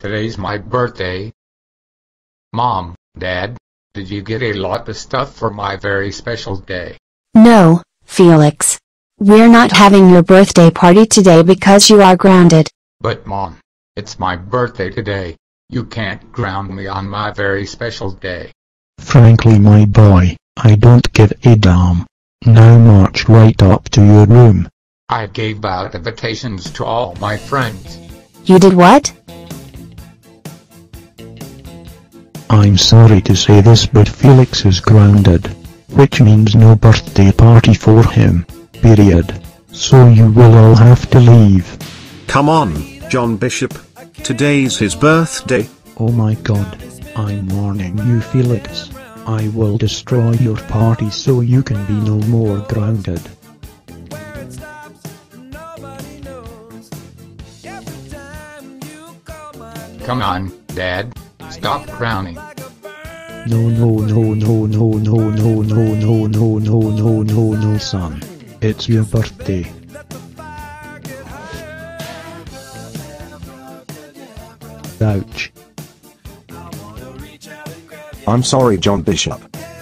Today's my birthday. Mom, Dad, did you get a lot of stuff for my very special day? No, Felix. We're not having your birthday party today because you are grounded. But Mom, it's my birthday today. You can't ground me on my very special day. Frankly, my boy, I don't give a damn. Now march right up to your room. I gave out invitations to all my friends. You did what? I'm sorry to say this, but Felix is grounded, which means no birthday party for him, period. So you will all have to leave. Come on, John Bishop. Today's his birthday. Oh my god, I'm warning you, Felix. I will destroy your party so you can be no more grounded. Come on, Dad. Stop crowning. No, son. It's your birthday. Ouch. I'm sorry, John Bishop.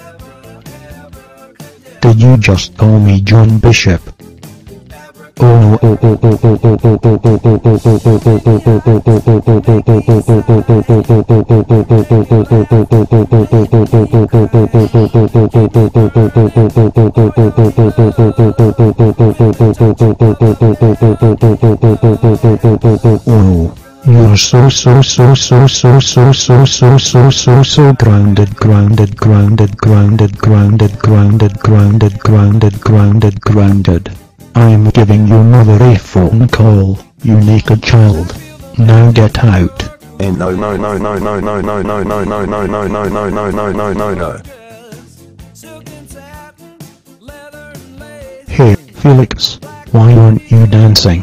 Did you just call me John Bishop? Oh no, you're so grounded. I'm giving your mother a phone call, you naked child. Now get out. And no. Hey, Felix, why aren't you dancing?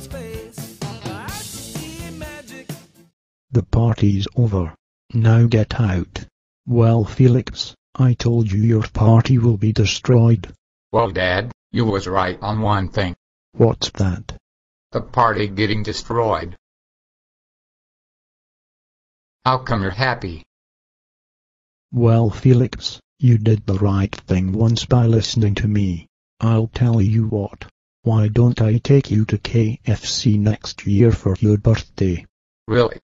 The party's over. Now get out. Well, Felix, I told you your party will be destroyed. Well, Dad, you was right on one thing. What's that? The party getting destroyed. How come you're happy? Well, Felix, you did the right thing once by listening to me. I'll tell you what. Why don't I take you to KFC next year for your birthday? Really?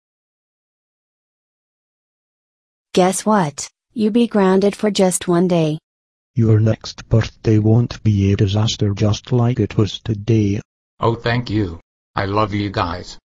Guess what? You be grounded for just one day. Your next birthday won't be a disaster just like it was today. Oh, thank you. I love you guys.